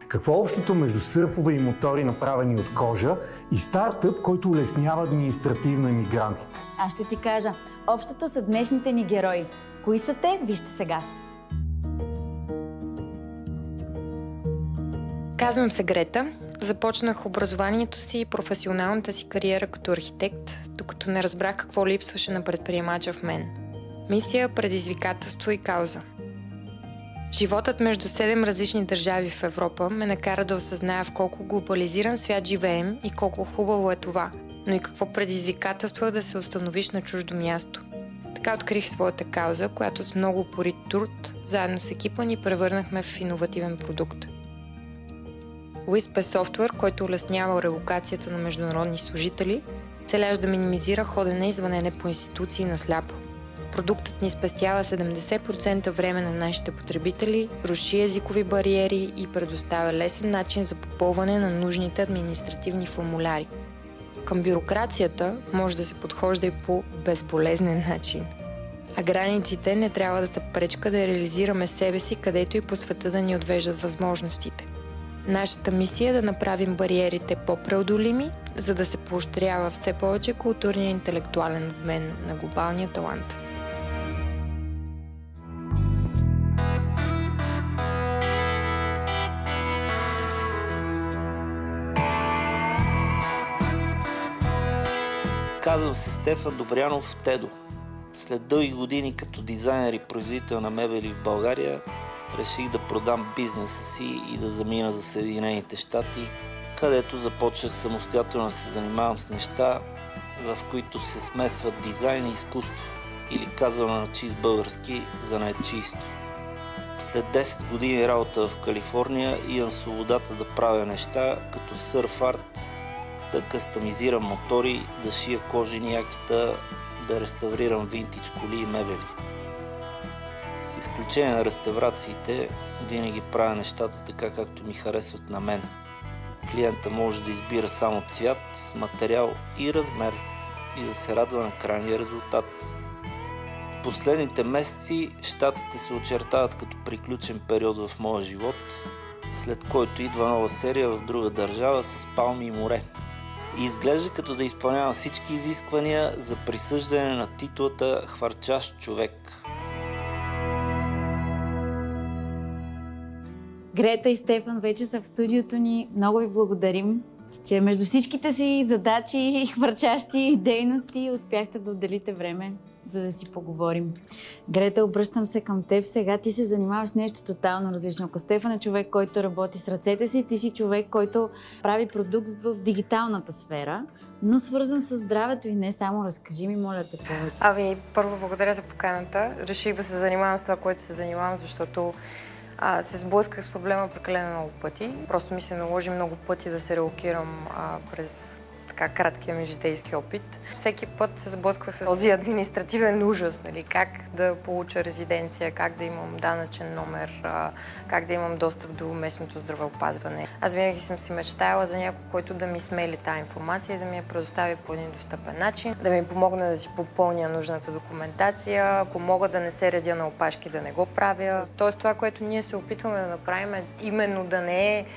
Какво е общото между сърфове и мотори, направени от кожа, и стартъп, който улеснява административно емигрантите? Аз ще ти кажа. Общото са днешните ни герои. Кои са те? Вижте сега. Казвам се Грета. Започнах образованието си и професионалната си кариера като архитект, докато не разбрах какво липсваше на предприемача в мен. Мисия, предизвикателство и кауза. Животът между 7 различни държави в Европа ме накара да осъзная в колко глобализиран свят живеем и колко хубаво е това, но и какво предизвикателство е да се установиш на чуждо място. Така открих своята кауза, която с много упорит труд, заедно с екипа ни превърнахме в иновативен продукт. WISP е софтуер, който улеснява релокацията на международни служители, целящ да минимизира ходене и звънене по институции на сляпо. Продуктът ни спестява 70% време на нашите потребители, руши езикови бариери и предоставя лесен начин за попълване на нужните административни формуляри. Към бюрокрацията може да се подхожда и по безболезнен начин. А границите не трябва да са пречка да реализираме себе си, където и по света да ни отвеждат възможностите. Нашата мисия е да направим бариерите по-преодолими, за да се поощрява все повече културния и интелектуален обмен на глобалния талант. Казвам се Стефан Добрянов Тедо. След дълги години като дизайнер и производител на мебели в България, реших да продам бизнеса си и да замина за Съединените щати, където започнах самостоятелно да се занимавам с неща, в които се смесват дизайн и изкуство, или казано на чист български, занаятчийство. След 10 години работа в Калифорния имам свободата да правя неща като сърф арт, да кастомизирам мотори, да шия кожени якита, да реставрирам винтидж коли и мебели. С изключение на реставрациите, винаги правя нещата така, както ми харесват на мен. Клиента може да избира само цвят, материал и размер и да се радва на крайния резултат. В последните месеци щатите се очертават като приключен период в моя живот, след който идва нова серия в друга държава с палми и море. И изглежда като да изпълнявам всички изисквания за присъждане на титлата хвърчащ човек. Грета и Стефан вече са в студиото ни. Много ви благодарим, че между всичките си задачи и хвърчащи дейности успяхте да отделите време, за да си поговорим. Грета, обръщам се към теб. Сега ти се занимаваш с нещо тотално различно. Ако Стефан е човек, който работи с ръцете си, ти си човек, който прави продукт в дигиталната сфера, но свързан с здравето и не само. Разкажи ми, моля те, повече. Първо благодаря за поканата. Реших да се занимавам с това, което се занимавам, защото се сблъсках с проблема прекалено много пъти. Просто ми се наложи много пъти да се релокирам през така краткия ми житейски опит. Всеки път се сблъсквах с този административен ужас, нали? Как да получа резиденция, как да имам данъчен номер, как да имам достъп до местното здравеопазване. Аз винаги съм си мечтаяла за някой, който да ми смели тази информация и да ми я предостави по един достъпен начин, да ми помогне да си попълня нужната документация, ако мога да не се редя на опашки, да не го правя. Тоест това, което ние се опитваме да направим, е именно да не е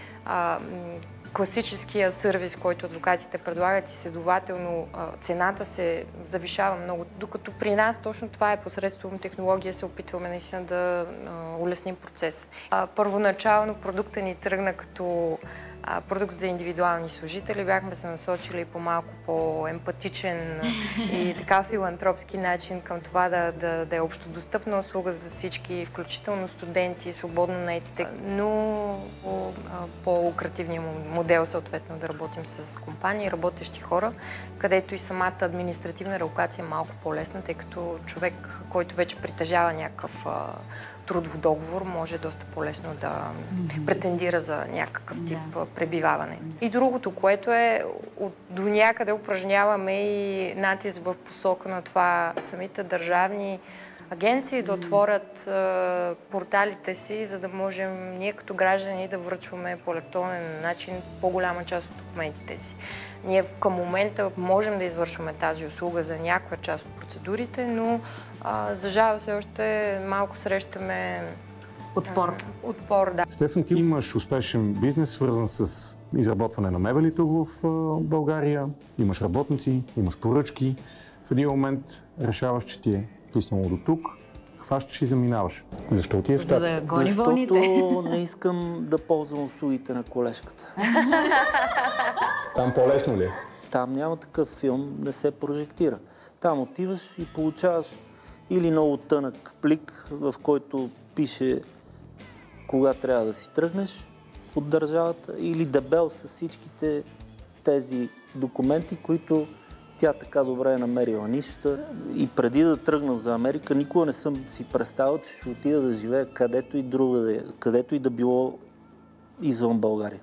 класическия сервис, който адвокатите предлагат и следователно цената се завишава много, докато при нас точно това е посредством технология, се опитваме наистина да улесним процеса. Първоначално продукта ни тръгна като продукт за индивидуални служители. Бяхме се насочили по малко по-емпатичен и така филантропски начин към това да е общодостъпна услуга за всички, включително студенти, свободно наетите, но по-лукративния модел съответно да работим с компании, работещи хора, където и самата административна релокация е малко по-лесна, тъй като човек, който вече притежава някакъв трудов договор, може доста по-лесно да претендира за някакъв тип пребиваване. И другото, което е, до някъде упражняваме и натиск в посока на това самите държавни агенции да отворят порталите си, за да можем ние като граждани да връчваме по електронен начин по-голяма част от документите си. Ние към момента можем да извършваме тази услуга за някаква част от процедурите, но за жал все още малко срещаме отпор. Отпор, да. Стефан, ти имаш успешен бизнес, свързан с изработване на мебели тук в България. Имаш работници, имаш поръчки. В един момент решаваш, че ти е писнало до тук. Хващаш и заминаваш. Защо отиде в Штатите? За да гони Защото вълните. не искам да ползвам услугите на колежката. Там по-лесно ли е? Там няма такъв филм, не се прожектира. Там отиваш и получаваш или много тънък плик, в който пише кога трябва да си тръгнеш от държавата, или дебел с всичките тези документи, които тя така добре е намерила нишата. И преди да тръгна за Америка, никога не съм си представил, че ще отида да живея където и другаде, където и да било извън България.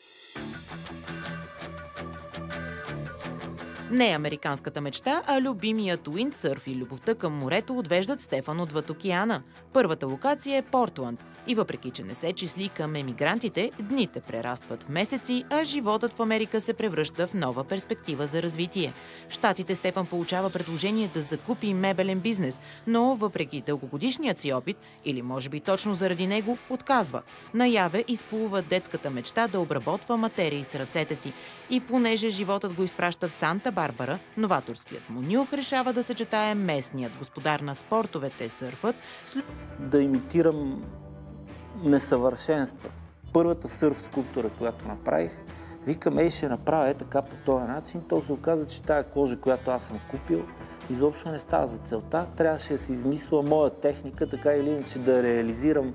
Не американската мечта, а любимият уиндсърф и любовта към морето отвеждат Стефан отвъд океана. Първата локация е Портланд. И въпреки, че не се числи към емигрантите, дните прерастват в месеци, а животът в Америка се превръща в нова перспектива за развитие. В Щатите Стефан получава предложение да закупи мебелен бизнес, но въпреки дългогодишният си опит, или може би точно заради него, отказва. Наяве изплува детската мечта да обработва материи с ръцете си. И понеже животът го изпраща в Санта Барбара, новаторският му нюх решава да съчетае местният господар на спортовете сърфът с Да имитирам несъвършенства. Първата сърф скулптура, която направих, викам, ще направя така по този начин. То се оказа, че тая кожа, която аз съм купил, изобщо не става за целта. Трябваше да си измисля моя техника, така или иначе да реализирам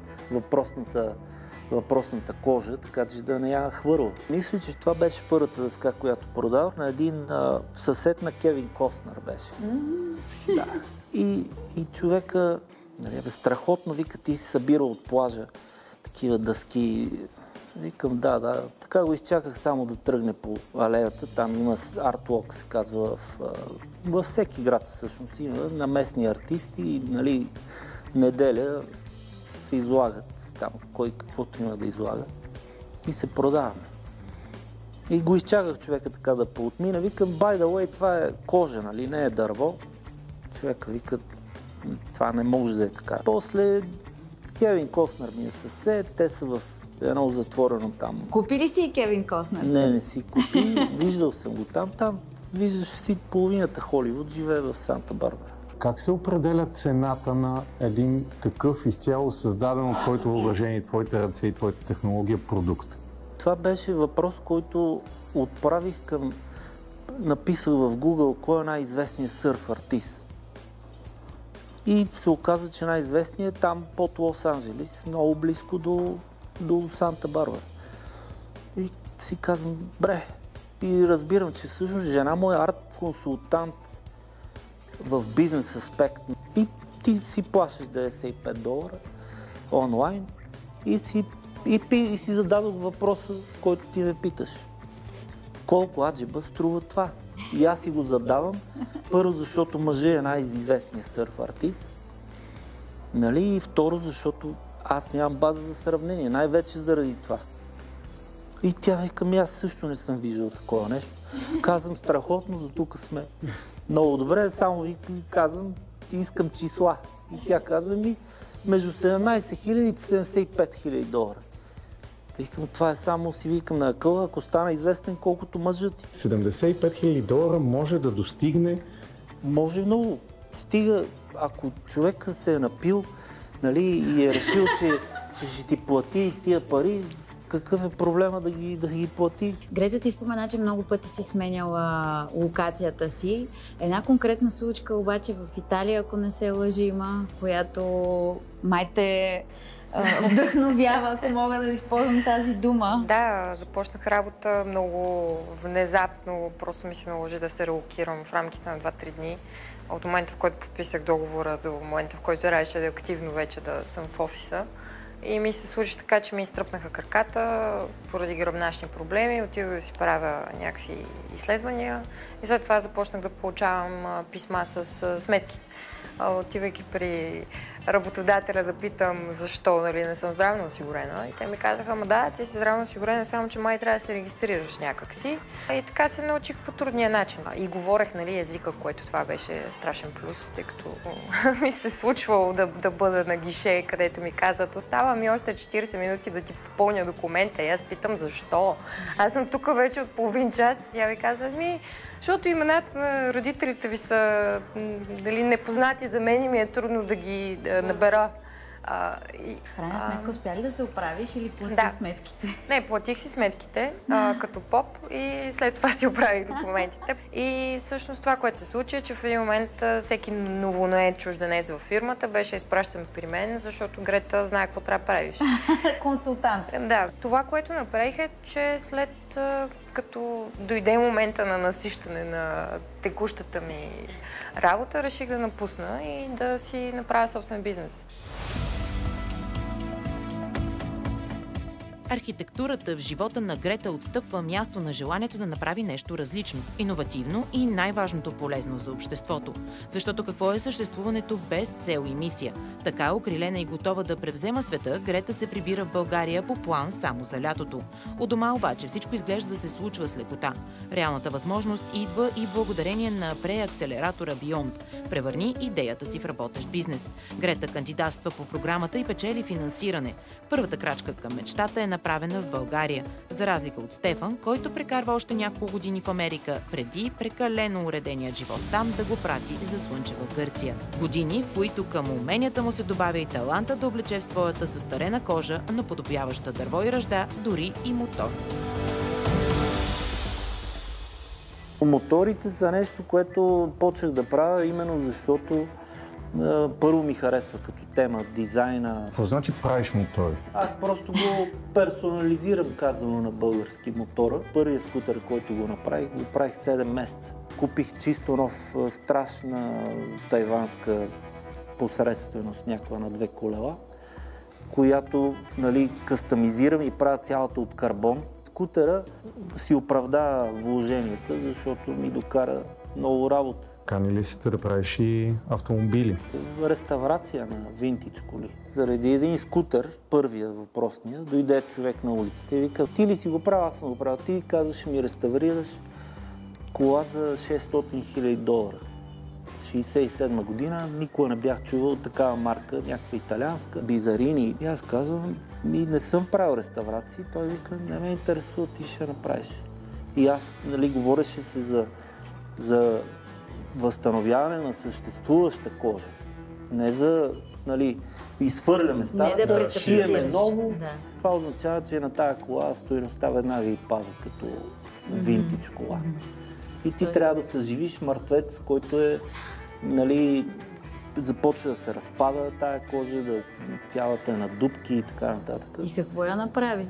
въпросната кожа, така че да не я хвърля. Мисля, че това беше първата дъска, която продавах на един съсед на Кевин Костнер беше. Да. И човека, страхотно, вика, ти си събира от плажа такива дъски. Викам, да. Така го изчаках само да тръгне по алеята. Там има артлок, се казва, във всеки град всъщност има, на местни артисти и, нали, неделя се излагат там, кой каквото има да излага и се продаваме. И го изчаках човека така да поотмина. Викам, by the way, това е кожа, нали, не е дърво. Човека вика, това не може да е така. После Кевин Костнер ми е съсед, те са в едно затворено там. Купи ли си Кевин Костнер? Не си купи. Виждал съм го там. Там виждаш си половината Холивуд живее в Санта Барбара. Как се определя цената на един такъв изцяло създаден от твоето въображение, твоите ръце и твоята технология продукт? Това беше въпрос, който отправих към... Написах в Google кой е най-известният сърф артист. И се оказа, че най-известният е там под Лос-Анджелис, много близко до Санта Барбара. И си казвам, бре, и разбирам, че всъщност жена му е арт-консултант в бизнес аспект. И ти си плащаш $95 онлайн и си зададох въпроса, който ти ме питаш. Колко аджеба струва това? И аз си го задавам. Първо, защото мъжът е най-известният сърф артист. Нали? И второ, защото аз нямам база за сравнение. Най-вече заради това. И тя вика, аз също не съм виждал такова нещо. Казвам, страхотно, до тук сме. Много добре, само ви казвам, искам числа. И тя казва между 17 000 и 75 000 $. Викам, това е само си викам на акъла, ако стана известен колкото мъжът ти. 75 000 $ може да достигне? Може много. Стига, ако човека се е напил, нали, и е решил, че ще ти плати тия пари, какъв е проблема да ги плати? Грета, ти спомена, че много пъти си сменяла локацията си. Една конкретна случка обаче в Италия, ако не се лъжи, има, която май те вдъхновява, ако мога да използвам тази дума. Да, започнах работа много внезапно, просто ми се наложи да се релокирам в рамките на 2-3 дни. От момента, в който подписах договора до момента, в който трябваше да активно вече да съм в офиса. И ми се случи така, че ми изтръпнаха краката поради гръбначни проблеми. Отидох да си правя някакви изследвания и след това започнах да получавам писма с сметки. Отивайки при работодателя да питам защо, нали, не съм здравно осигурена. И те ми казаха, да, ти си здравно осигурена, само че май трябва да се регистрираш някакси. И така се научих по трудния начин. И говорех, нали, езика, което това беше страшен плюс, тъй като ми се случвало да бъда на гише, където ми казват, остава ми още 40 минути да ти попълня документа. И аз питам защо. Аз съм тук вече от половин час. Тя ми казва, защото имената на родителите ви са непознати за мен и ми е трудно да ги набера. В крайна сметка успя ли да се оправиш или плати сметките? Не, платих си сметките като поп и след това си оправих документите. И всъщност това, което се случи, е, че в един момент всеки новонает чужденец във фирмата беше изпращан при мен, защото Грета знае какво трябва да правиш. Консултант. Да. Това, което направих е, че след като дойде момента на насищане на текущата ми работа, реших да напусна и да си направя собствен бизнес. Архитектурата в живота на Грета отстъпва място на желанието да направи нещо различно, иновативно и най-важното полезно за обществото. Защото какво е съществуването без цел и мисия? Така окрилена и готова да превзема света, Грета се прибира в България по план само за лятото. У дома обаче всичко изглежда да се случва с лекота. Реалната възможност идва и благодарение на преакселератора Beyond. Превърни идеята си в работещ бизнес. Грета кандидатства по програмата и печели финансиране. Първата крачка към мечтата е направена в България, за разлика от Стефан, който прекарва още няколко години в Америка, преди прекалено уреденият живот там да го прати за слънчева Гърция. Години, в които към уменията му се добавя и таланта да облече в своята състарена кожа, наподобяваща дърво и ръжда, дори и мотор. Моторите са нещо, което почнах да правя именно защото първо ми харесва като тема, дизайна. Какво значи правиш мотори? Аз просто го персонализирам, казано на български, мотора. Първият скутер, който го правих 7 месеца. Купих чисто нов, страшна тайванска посредственост, някаква на 2 колела, която кастомизирам и правя цялата от карбон. Скутера си оправда вложенията, защото ми докара много работа. Кани ли си да правиш и автомобили? Реставрация на винтидж коли. Заради един скутер, първия въпросния, дойде човек на улицата и вика, ти ли си го правил, аз съм го правил. Ти казваш, ми реставрираш кола за $600,000. 67 година, никога не бях чувал такава марка, някаква италианска, Бизарини. И аз казвам, не съм правил реставрации. Той вика, не ме интересува, ти ще направиш. И аз, говореше се за възстановяване на съществуваща кожа. Не за, изхвърляме старата, шиеме ново. Да. Това означава, че на тази кола стойността веднага и пада като винтидж кола. И ти трябва да съживиш мъртвец, който е, започва да се разпада тая кожа, тялата е на дупки и така нататък. И какво я направи?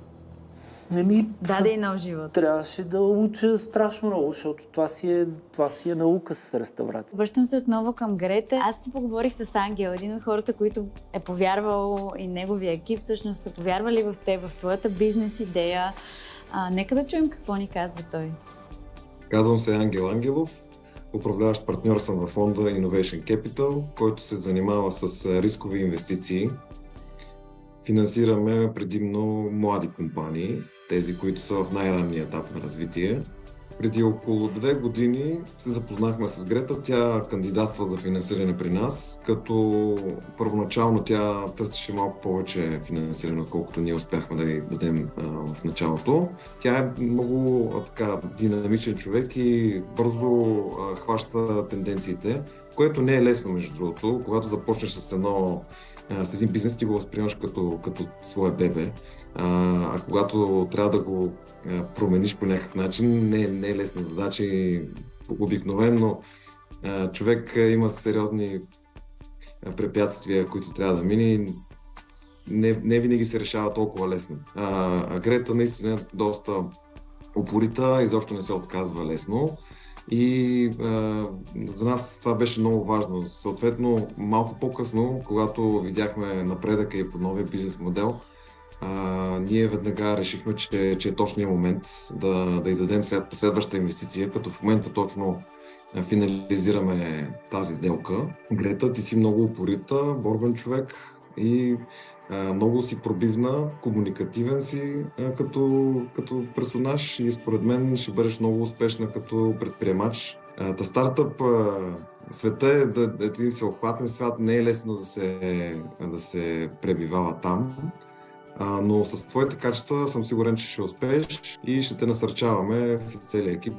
Даде и нов живот. Трябваше да уча страшно много, защото това си е наука с реставрация. Връщам се отново към Грета. Аз си поговорих с Ангел, един от хората, които е повярвал, и неговия екип всъщност са повярвали в теб, в твоята бизнес идея. Нека да чуем какво ни казва той. Казвам се Ангел Ангелов. Управляващ партньор съм във фонда Innovation Capital, който се занимава с рискови инвестиции. Финансираме предимно млади компании, тези, които са в най-ранния етап на развитие. Преди около 2 години се запознахме с Грета. Тя кандидатства за финансиране при нас, като първоначално тя търсеше малко повече финансиране, отколкото ние успяхме да й дадем в началото. Тя е много динамичен човек и бързо хваща тенденциите, което не е лесно, между другото. Когато започнеш с един бизнес, ти го възприемаш като свое бебе, а когато трябва да го промениш по някакъв начин, не е лесна задача и обикновено човек има сериозни препятствия, които трябва да мине. Не винаги се решава толкова лесно. Грета наистина е доста упорита, изобщо не се отказва лесно. И за нас това беше много важно. Съответно, малко по-късно, когато видяхме напредъка и по новия бизнес модел, ние веднага решихме, че е точният момент да й дадем последваща инвестиция, като в момента точно финализираме тази сделка. Гледа, ти си много упорита, борбен човек и много си пробивна, комуникативен си като персонаж и според мен ще бъдеш много успешна като предприемач. Стартъп света е един всеобхватен свят, не е лесно да се пребивава там. Но с твоите качества съм сигурен, че ще успееш и ще те насърчаваме с целия екип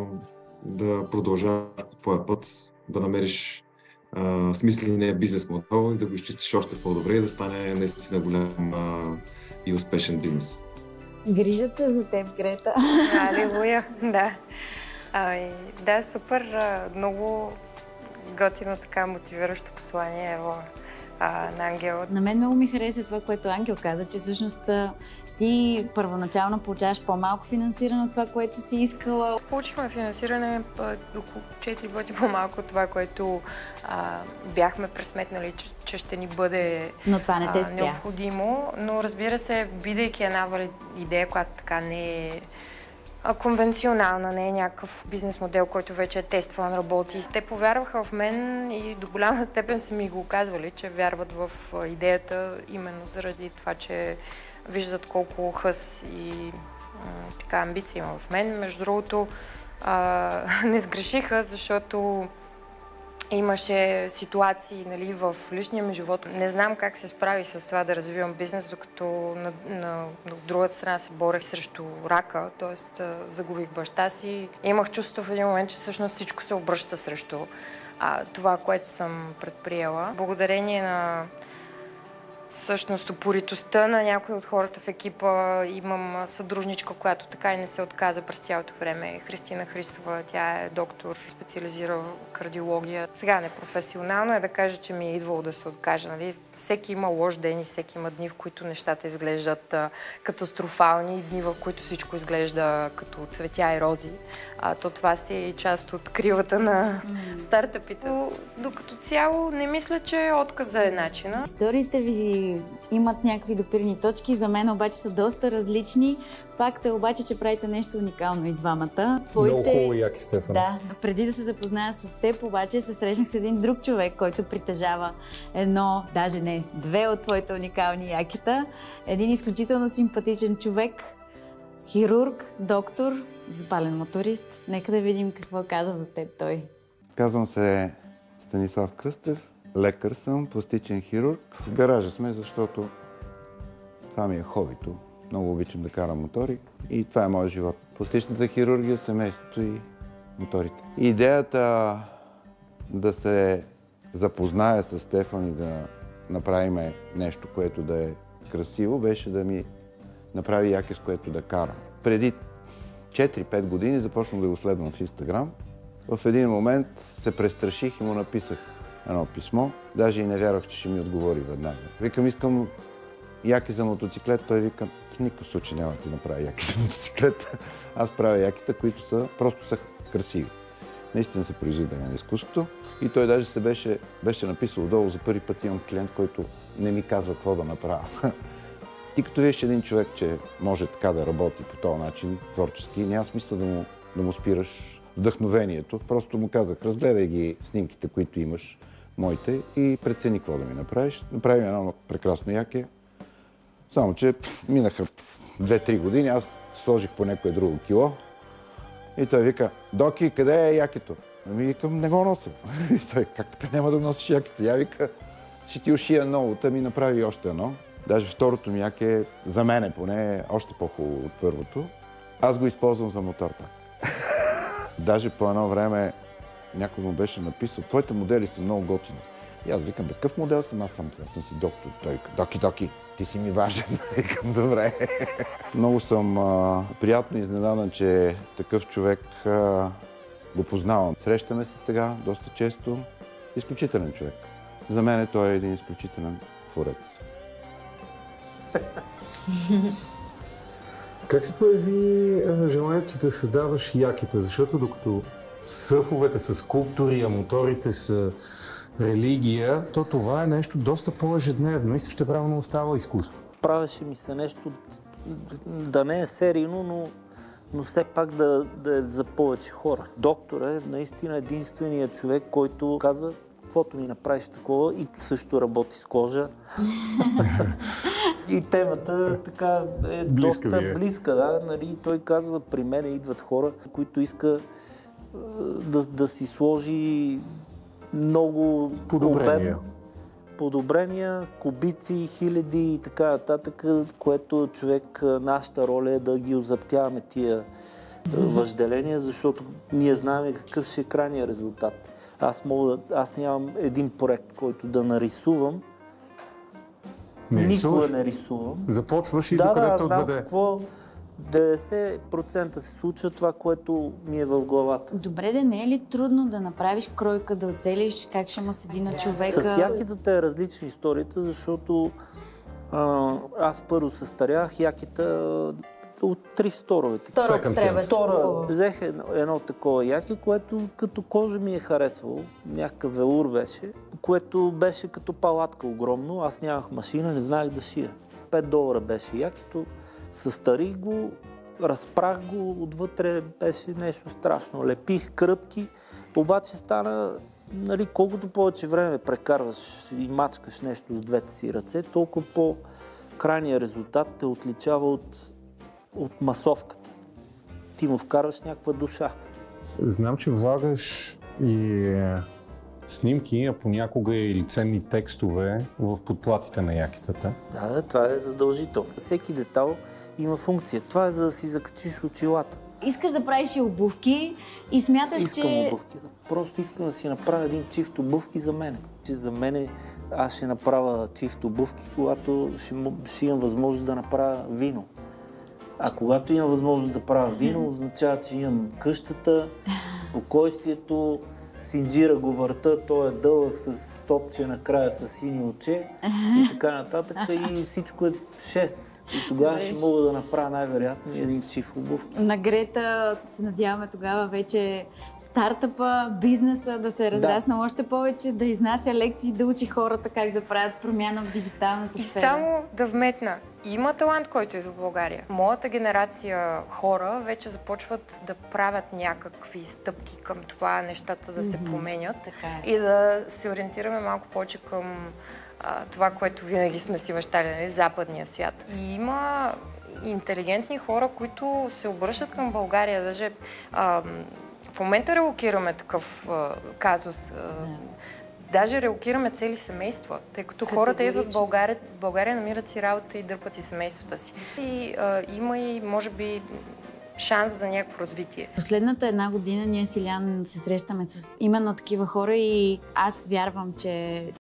да продължаваш по твоя път, да намериш смисления бизнес модел и да го изчистиш още по-добре и да стане наистина голям и успешен бизнес. Грижат се за теб, Грета. Алилуя, да. Да, супер, много готино така мотивиращо послание на Ангел. На мен много ми хареса това, което Ангел каза, че всъщност ти първоначално получаваш по-малко финансиране от това, което си искала. Получихме финансиране около 4 пъти по-малко от това, което бяхме пресметнали, че ще ни бъде но това не те необходимо. Но разбира се, бидейки една идея, която така не е конвенционална, не е някакъв бизнес модел, който вече е тестван, работи. Те повярваха в мен и до голяма степен са ми го казвали, че вярват в идеята именно заради това, че виждат колко хъс и така амбиция има в мен. Между другото, не сгрешиха, защото имаше ситуации, нали, в личния ми живот. Не знам как се справих с това да развивам бизнес, докато на другата страна се борех срещу рака, т.е. загубих баща си. Имах чувство в един момент, че всъщност всичко се обръща срещу това, което съм предприела. Благодарение на всъщност упоритостта на някои от хората в екипа. Имам съдружничка, която така и не се отказа през цялото време. Христина Христова, тя е доктор, специализира в кардиология. Сега непрофесионално е да кажа, че ми е идвало да се откажа. Нали? Всеки има лош ден и всеки има дни, в които нещата изглеждат катастрофални, дни, в които всичко изглежда като цветя и рози. То това си е и част от кривата на стартъпите. Докато цяло не мисля, че отказа е начина. Историите ви имат някакви допирни точки, за мен обаче са доста различни. Факт е обаче, че правите нещо уникално и двамата. Много хубаво и яки, Стефан. Да. Преди да се запозная с теб, обаче се срещнах с един друг човек, който притежава едно, даже не, две от твоите уникални якита. Един изключително симпатичен човек, хирург, доктор, запален моторист. Нека да видим какво каза за теб той. Казвам се Станислав Кръстев. Лекар съм, пластичен хирург. В гаража сме, защото това ми е хобито. Много обичам да карам мотори и това е моят живот. Пластичната хирургия, семейството и моторите. Идеята да се запозная с Стефан и да направим нещо, което да е красиво, беше да ми направи яке, с което да карам. Преди 4-5 години започнах да го следвам в Инстаграм. В един момент се престраших и му написах едно писмо. Даже и не вярвах, че ще ми отговори веднага. Викам, искам яки за мотоциклет. Той вика, в никакъв случай няма да ти направя яки за мотоциклет. Аз правя яките, които просто са красиви. Наистина са произведения на изкуството. И той даже се беше написал отдолу, за първи път имам клиент, който не ми казва какво да направя. И като видиш един човек, че може така да работи по този начин, творчески, няма смисъл да му спираш вдъхновението. Просто му казах, разгледай ги снимките, които имаш, моите, и прецени какво да ми направиш. Направим едно прекрасно яке. Само, че минаха 2-3 години, аз сложих по някое друго кило. И той вика, Доки, къде е якето? Ами викам, не го нося. И той, как така няма да носиш якето? Я вика, ще ти ушия новото, ми направи още едно. Даже второто ми яке, за мен поне, е още по-хубаво от първото. Аз го използвам за мотор пак. Даже по едно време някой му беше написал, твоите модели са много готини. И аз викам, такъв модел съм, аз съм си доктор. Той вика, Доки, ти си ми важен. Викам, добре. Много съм приятно изненадан, че такъв човек го познавам. Срещаме се сега доста често. Изключителен човек. За мен той е един изключителен творец. Как се появи желанието ти да създаваш яките? Защото докато сърфовете са скулптури, а моторите са религия, то това е нещо доста по-ежедневно и същевременно остава изкуство. Правеше ми се нещо, да не е серийно, но но все пак да е за повече хора. Доктор е наистина единственият човек, който каза, каквото ми направиш такова, и също работи с кожа. И темата така е доста близка. Да? Нали, той казва, при мен идват хора, които иска да си сложи много подобрения, кубици, хиляди и така нататък, което човек, нашата роля е да ги озаптяваме тия въжделения, защото ние знаем какъв ще е крайният резултат. Аз нямам един проект, който да нарисувам. Никога не рисувам. Започваш и докъдето отведе. Да, какво 90% се случва това, което ми е в главата. Добре, да не е ли трудно да направиш кройка, да оцелиш как ще му седи на човека? С якитата е различна историята, защото аз първо състарях якита от 3 сторовете. Взех едно такова яки, което като кожа ми е харесвало. Някакъв велур беше, което беше като палатка огромно. Аз нямах машина, не знаех да шия. $5 беше якито. Състарих го, разпрах го, отвътре беше нещо страшно. Лепих кръпки, обаче стана, нали, колкото повече време прекарваш и мачкаш нещо с двете си ръце, толкова по-крайният резултат те отличава от масовката. Ти му вкарваш някаква душа. Знам, че влагаш и снимки, а понякога и ценни текстове в подплатите на якитата. Да, това е задължително. Всеки детал има функция. Това е за да си закачиш очилата. Искаш да правиш и обувки и смяташ, Искам обувки. Просто искам да си направя един чифт обувки за мене. За мене аз ще направя чифт обувки, когато ще имам възможност да направя вино. А когато имам възможност да правя вино, означава, че имам къщата, спокойствието, синджира го върта, той е дълъг с топче накрая с сини оче и така нататък и всичко е 6. И тогава ще мога да направя най-вероятно един чифт обувки. На Грета се надяваме тогава вече стартъпа, бизнеса да се разрасна още повече, да изнася лекции, да учи хората как да правят промяна в дигиталната сфера. И само да вметна, има талант, който е в България. Моята генерация хора вече започват да правят някакви стъпки към това, нещата да се променят и да се ориентираме малко повече към това, което винаги сме си мечтали, западния свят. И има интелигентни хора, които се обръщат към България. Даже в момента релокираме такъв казус. Даже релокираме цели семейства, тъй като хората идват в България, намират си работа и дърпат и семействата си. И има и, може би, шанс за някакво развитие. Последната 1 година ние с Илян се срещаме с именно такива хора и аз вярвам, че